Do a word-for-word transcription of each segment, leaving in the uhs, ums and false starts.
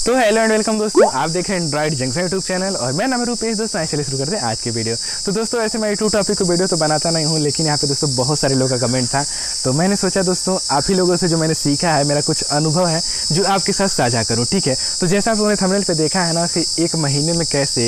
तो hello and welcome दोस्तों, आप देख रहे हैं एंड्रॉइड जंक्शन यूट्यूब चैनल और मैं नाम रूपेश। दोस्तों चलिए शुरू करते हैं आज की वीडियो। तो दोस्तों ऐसे मैं यूट्यूब टॉपिक को वीडियो तो बनाता नहीं हूँ, लेकिन यहाँ पे दोस्तों बहुत सारे लोगों का कमेंट था, तो मैंने सोचा दोस्तों आप ही लोगों से जो मैंने सीखा है, मेरा कुछ अनुभव है जो आपके साथ साझा करूँ। ठीक है, तो जैसा आप लोगों ने थंबनेल पे देखा है ना कि एक महीने में कैसे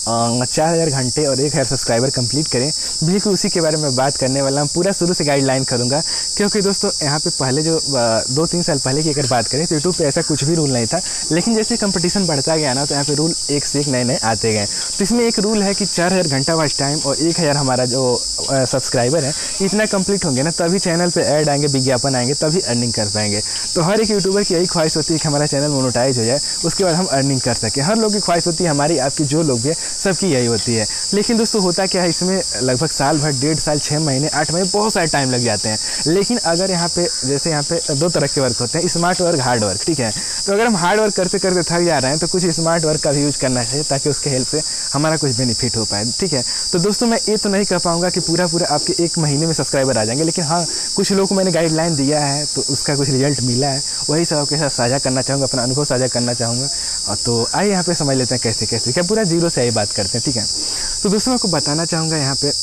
चार हज़ार घंटे और एक हज़ार सब्सक्राइबर कंप्लीट करें, बिल्कुल उसी के बारे में बात करने वाला हूँ। पूरा शुरू से गाइडलाइन करूँगा, क्योंकि दोस्तों यहाँ पे पहले जो दो तीन साल पहले की अगर बात करें तो यूट्यूब पे ऐसा कुछ भी रूल नहीं था, लेकिन जैसे कंपटीशन बढ़ता गया ना तो यहाँ पे रूल एक से एक नए नए आते गए। तो इसमें एक रूल है कि चार हज़ार घंटा वॉच टाइम और एक हज़ार हमारा जो सब्सक्राइबर है इतना कंप्लीट होंगे ना, तभी चैनल पे ऐड आएंगे, विज्ञापन आएंगे, तभी अर्निंग कर पाएंगे। तो हर एक यूट्यूबर की यही ख्वाहिश होती है कि हमारा चैनल मोनेटाइज हो जाए, उसके बाद हम अर्निंग कर सकें। हर लोग की ख्वाहिश होती है, हमारी आपकी जो लोग भी है सबकी यही होती है। लेकिन दोस्तों होता क्या है, इसमें लगभग साल भर, डेढ़ साल, छः महीने, आठ महीने, बहुत सारे टाइम लग जाते हैं। लेकिन अगर यहाँ पे जैसे यहाँ पे दो तरह के वर्क होते हैं, स्मार्ट वर्क, हार्ड वर्क। ठीक है, तो अगर हम हार्ड वर्क करते करते थक जा रहे हैं तो कुछ स्मार्ट वर्क का भी यूज करना चाहिए, ताकि उसके हेल्प से हमारा कुछ बेनिफिट हो पाए। ठीक है, तो दोस्तों मैं ये तो नहीं कह पाऊंगा कि पूरा पूरा आपके एक महीने में सब्सक्राइबर आ जाएंगे, लेकिन हाँ कुछ लोगों को मैंने गाइडलाइन दिया है तो उसका कुछ रिजल्ट मिला है, वही सब आपके साथ साझा करना चाहूँगा, अपना अनुभव साझा करना चाहूँगा। तो आइए यहाँ पे समझ लेते हैं कैसे कैसे, क्या पूरा जीरो से आइए बात करते हैं। ठीक है, तो दोस्तों मैं आपको बताना चाहूँगा यहाँ पे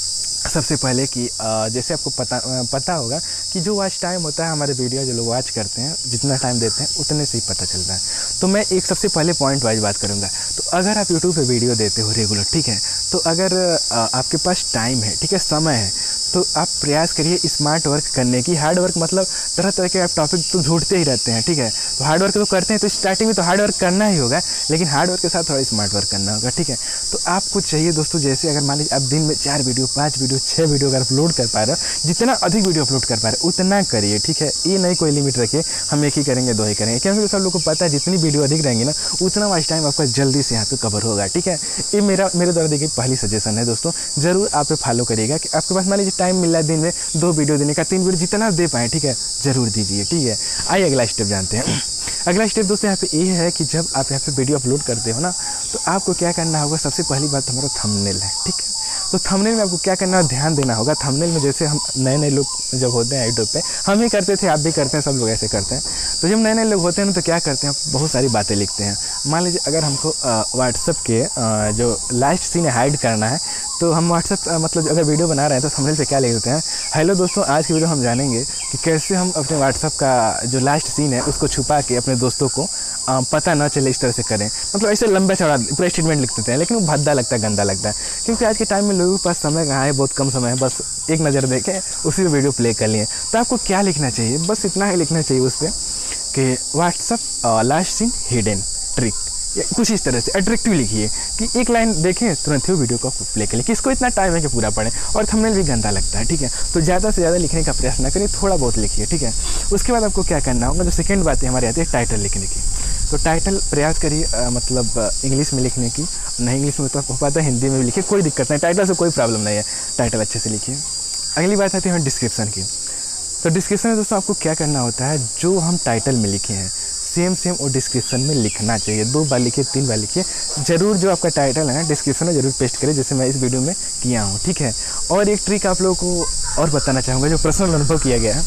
सबसे पहले कि जैसे आपको पता पता होगा कि जो वॉच टाइम होता है, हमारे वीडियो जो लोग वॉच करते हैं जितना टाइम देते हैं उतने से ही पता चलता है। तो मैं एक सबसे पहले पॉइंट वाइज बात करूंगा। तो अगर आप यूट्यूब पे वीडियो देते हो रेगुलर, ठीक है, तो अगर आपके पास टाइम है, ठीक है, समय है, तो आप प्रयास करिए स्मार्ट वर्क करने की। हार्ड वर्क मतलब तरह तरह के आप टॉपिक तो ढूंढते ही रहते हैं। ठीक है, तो हार्ड वर्क तो करते हैं, तो स्टार्टिंग में तो हार्ड वर्क करना ही होगा, लेकिन हार्ड वर्क के साथ थोड़ा स्मार्ट वर्क करना होगा। ठीक है, तो आपको चाहिए दोस्तों, जैसे अगर मान लीजिए आप दिन में चार वीडियो, पाँच वीडियो, छः वीडियो अगर अपलोड कर पा रहे हो, जितना अधिक वीडियो अपलोड कर पा रहे हो उतना करिए। ठीक है, ये नहीं कोई लिमिट रखिए हम एक ही करेंगे, दो ही करेंगे, क्योंकि सब लोग को पता है जितनी वीडियो अधिक रहेंगी ना उतना वॉच टाइम आपका जल्दी से यहाँ पे कवर होगा। ठीक है, ये मेरा मेरे द्वारा देखिए पहली सजेशन है दोस्तों, जरूर आप पे फॉलो करिएगा कि आपके पास मान लीजिए टाइम मिल रहा है दिन में दो वीडियो देने का, तीन वीडियो, जितना दे पाएँ, ठीक है, जरूर दीजिए। ठीक है, आइए अगला स्टेप जानते हैं। अगला स्टेप दोस्तों यहाँ पे ये है कि जब आप यहाँ पे वीडियो अपलोड करते हो ना, तो आपको क्या करना होगा, सबसे पहली बात हमारा थंबनेल है। ठीक है, तो थंबनेल में आपको क्या करना है, ध्यान देना होगा। थंबनेल में जैसे हम नए नए लोग जब होते हैं यूट्यूब पे, हम ही करते थे, आप भी करते हैं, सब लोग ऐसे करते हैं। तो जब नए नए लोग होते हैं ना तो क्या करते हैं, बहुत सारी बातें लिखते हैं। मान लीजिए अगर हमको व्हाट्सएप के आ, जो लास्ट सीन हाइड करना है, तो हम व्हाट्सएप मतलब अगर वीडियो बना रहे हैं तो थंबनेल पे क्या लिख देते हैं, हेलो दोस्तों, आज की वीडियो हम जानेंगे कि कैसे हम अपने व्हाट्सएप का जो लास्ट सीन है उसको छुपा के अपने दोस्तों को आ, पता ना चले, इस तरह से करें। मतलब ऐसे लंबा चौड़ा पूरा स्टेटमेंट लिख देते हैं, लेकिन वो भद्दा लगता है, गंदा लगता है, क्योंकि आज के टाइम में लोगों के पास समय कहाँ है, बहुत कम समय है, बस एक नज़र देखें उसी में वीडियो प्ले कर लिए। तो आपको क्या लिखना चाहिए, बस इतना ही लिखना चाहिए उस पर कि WhatsApp last seen hidden trick, कुछ इस तरह से अट्रैक्टिव लिखिए कि एक लाइन देखें तुरंत ही वीडियो को प्ले कर लें। किसको इतना टाइम है कि पूरा पढ़ें, और थंबनेल भी गंदा लगता है। ठीक है, तो ज़्यादा से ज़्यादा लिखने का प्रयास ना करिए, थोड़ा बहुत लिखिए। ठीक है, उसके बाद आपको क्या करना होगा, जो सेकंड बात है हमारी आती है टाइटल लिखने की। तो टाइटल प्रयास करिए मतलब इंग्लिश में लिखने की, नहीं इंग्लिश में तो आपको पता है, हिंदी में भी लिखिए, कोई दिक्कत नहीं, टाइटल से कोई प्रॉब्लम नहीं है, टाइटल अच्छे से लिखिए। अगली बात आती है डिस्क्रिप्शन की। तो डिस्क्रिप्शन में दोस्तों आपको क्या करना होता है, जो हम टाइटल में लिखे हैं सेम सेम और डिस्क्रिप्शन में लिखना चाहिए। दो बार लिखिए, तीन बार लिखिए, जरूर जो आपका टाइटल है ना डिस्क्रिप्शन में जरूर पेस्ट करें, जैसे मैं इस वीडियो में किया हूँ। ठीक है, और एक ट्रिक आप लोगों को और बताना चाहूँगा, जो पर्सनल अनुभव किया गया है,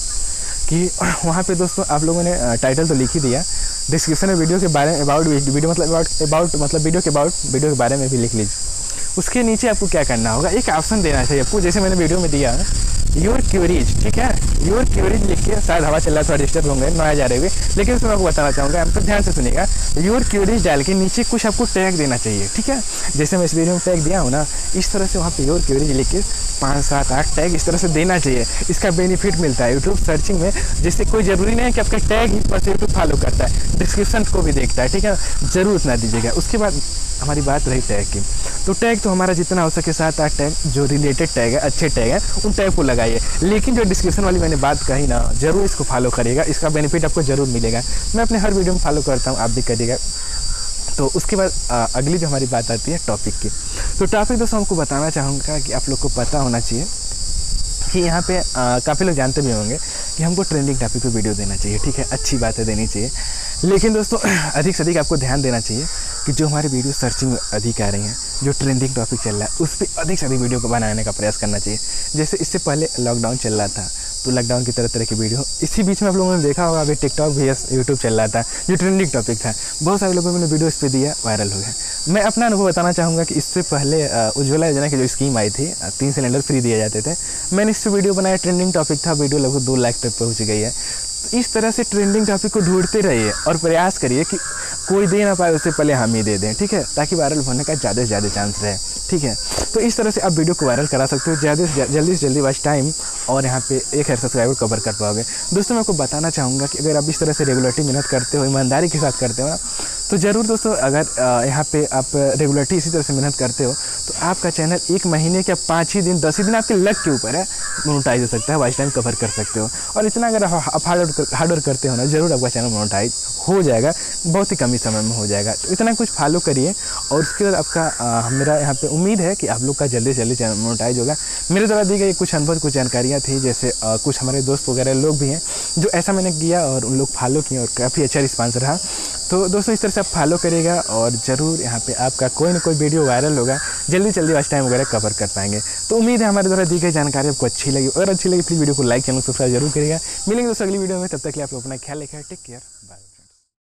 कि वहाँ पे दोस्तों आप लोगों ने टाइटल तो लिख ही दिया, डिस्क्रिप्शन में वीडियो के बारे में अबाउट वीडियो मतलब अबाउट अबाउट मतलब वीडियो के अबाउट वीडियो के बारे में भी लिख लीजिए। उसके नीचे आपको क्या करना होगा, एक ऑप्शन देना चाहिए आपको, जैसे मैंने वीडियो में दिया योर क्यूरीज। ठीक है, योर क्यूरीज लिख के, शायद हवा चल रहा है, थोड़ा डिस्टर्ब होंगे, नया जा रहे हुए, लेकिन उसमें आपको बताना चाहूँगा, आप तो ध्यान से सुनिएगा। योर क्यूरीज डाल के नीचे कुछ आपको टैग देना चाहिए। ठीक है, जैसे मैं इस वीडियो में टैग दिया हूँ ना, इस तरह से वहाँ पे योर क्यूरीज लिख के पाँच सात आठ टैग इस तरह से देना चाहिए। इसका बेनिफिट मिलता है यूट्यूब सर्चिंग में, जैसे कोई ज़रूरी नहीं है कि आपका टैग ही बस यूट्यूब फॉलो करता है, डिस्क्रिप्शन को भी देखता है। ठीक है, जरूर उतना दीजिएगा। उसके बाद हमारी बात रही टैग की, तो टैग तो हमारा जितना हो सके सात आठ टैग जो रिलेटेड टैग है, अच्छे टैग है, उन टैग को लगाइए। लेकिन जो डिस्क्रिप्शन वाली मैंने बात कही ना, जरूर इसको फॉलो करिएगा, इसका बेनिफिट आपको जरूर मिलेगा। मैं अपने हर वीडियो में फॉलो करता हूँ, आप भी करिएगा। तो उसके बाद आ, अगली जो हमारी बात आती है टॉपिक की। तो टॉपिक दोस्तों हमको बताना चाहूँगा कि आप लोग को पता होना चाहिए कि यहाँ पे काफ़ी लोग जानते भी होंगे कि हमको ट्रेंडिंग टॉपिक पे वीडियो देना चाहिए। ठीक है, अच्छी बातें देनी चाहिए, लेकिन दोस्तों अधिक से अधिक आपको ध्यान देना चाहिए कि जो हमारे वीडियो सर्चिंग में अधिक आ रही हैं, जो ट्रेंडिंग टॉपिक चल रहा है, उस पर अधिक से अधिक वीडियो को बनाने का प्रयास करना चाहिए। जैसे इससे पहले लॉकडाउन चल रहा था तो लॉकडाउन की तरह तरह की वीडियो। इसी बीच में आप लोगों ने देखा होगा अभी टिकटॉक भी यूट्यूब चल रहा था, जो ट्रेंडिंग टॉपिक था, बहुत सारे लोगों ने वीडियो इस पर दिया, वायरल हो गया। मैं अपना अनुभव बताना चाहूँगा कि इससे पहले उज्ज्वला योजना की जो स्कीम आई थी, तीन सिलेंडर फ्री दिए जाते थे, मैंने इस पर वीडियो बनाया, ट्रेंडिंग टॉपिक था, वीडियो लगभग दो लाख तक पहुँच गई है। तो इस तरह से ट्रेंडिंग टॉपिक को ढूंढते रहिए और प्रयास करिए कि कोई दे ना पाए उससे पहले हम ही दे दें, ठीक है, ताकि वायरल होने का ज़्यादा से ज़्यादा चांस रहे, ठीक है। तो इस तरह से आप वीडियो को वायरल करा सकते हो, ज़्यादा से जल्दी से जल्दी वॉच टाइम और यहाँ पे एक हज़ार सब्सक्राइबर कवर कर पाओगे। दोस्तों मैं आपको बताना चाहूँगा कि अगर आप इस तरह से रेगुलरिटी मेहनत करते हो, ईमानदारी के साथ करते हो ना, तो ज़रूर दोस्तों अगर यहाँ पे आप रेगुलरिटी इसी तरह से मेहनत करते हो तो आपका चैनल एक महीने के पाँच ही दिन दस ही दिन आपके लक के ऊपर है, मोनेटाइज हो सकता है, वॉच टाइम कवर कर सकते हो। और इतना अगर आप हार्ड हार्ड वर्क करते हो ना, ज़रूर आपका चैनल मोनेटाइज हो जाएगा, बहुत ही कम ही समय में हो जाएगा। तो इतना कुछ फॉलो करिए और उसके बाद आपका आ, मेरा यहाँ पे उम्मीद है कि आप लोग का जल्दी से जल्दी चैनल मोनेटाइज होगा। मेरे द्वारा दी गई कुछ अनुभव, कुछ जानकारियाँ थी, जैसे आ, कुछ हमारे दोस्त वगैरह लोग भी हैं जो ऐसा मैंने किया और उन लोग फॉलो किए और काफ़ी अच्छा रिस्पांस रहा। तो दोस्तों इस तरह से आप फॉलो करिएगा और ज़रूर यहाँ पे आपका कोई ना कोई वीडियो वायरल होगा, जल्दी जल्दी वॉच टाइम वगैरह कवर कर पाएंगे। तो उम्मीद है हमारे द्वारा दी गई जानकारी आपको अच्छी लगी, और अच्छी लगी प्लीज़ वीडियो को लाइक, चैनल सब्सक्राइब जरूर करिएगा। मिलेंगे दोस्तों अगली वीडियो में, तब तक के लिए आप लोग अपना ख्याल रखिए, टेक केयर, बाय।